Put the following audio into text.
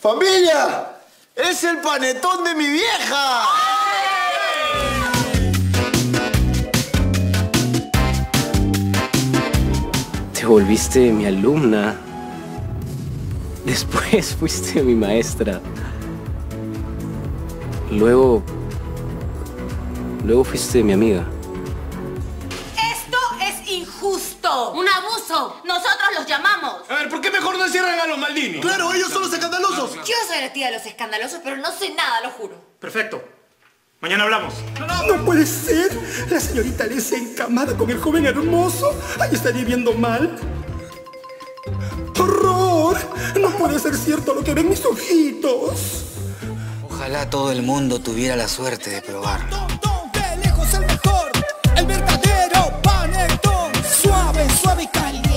¡Familia! ¡Es el panetón de mi vieja! Te volviste mi alumna. Después fuiste mi maestra. Luego fuiste mi amiga. ¡Esto es injusto! ¡Un abuso! ¡Nosotros los llamamos! A ver, ¿por qué mejor no encierran a los Maldini? ¡Claro, ellos son los escandalosos! Yo soy la tía de los escandalosos, pero no sé nada, lo juro. Perfecto. Mañana hablamos. No puede ser. La señorita Alessia encamada con el joven hermoso. Ahí estaría viendo mal. ¡Horror! No puede ser cierto lo que ven mis ojitos. Ojalá todo el mundo tuviera la suerte de probarlo. De lejos el mejor, el verdadero panetón. Suave, suave y caliente.